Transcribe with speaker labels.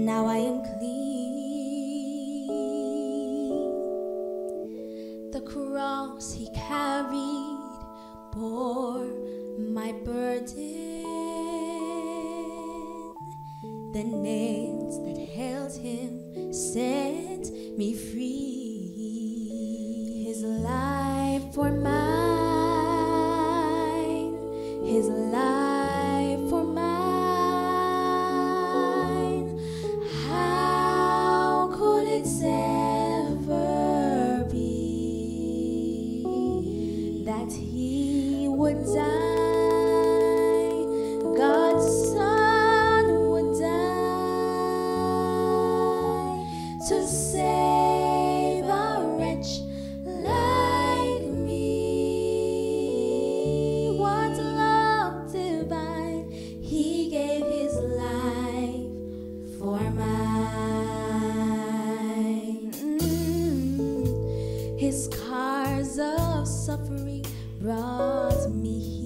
Speaker 1: Now I am clean. The cross he carried bore my burden. The nails that held him set me free. His life for mine, his life for mine. How could it ever be that he would die? God's Son would die to save a wretch like me. What love divine, he gave his life for mine. His scars of suffering brought me healing.